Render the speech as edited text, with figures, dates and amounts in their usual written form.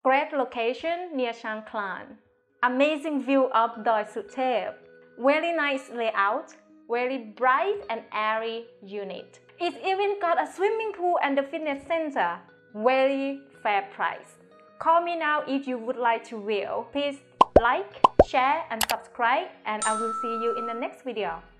Great location near Shanklan. Amazing view of Doi Suthep. Very nice layout, very bright and airy unit. It's even got a swimming pool and a fitness center. Very fair price. Call me now if you would like to view. Please like, share and subscribe, and I will see you in the next video.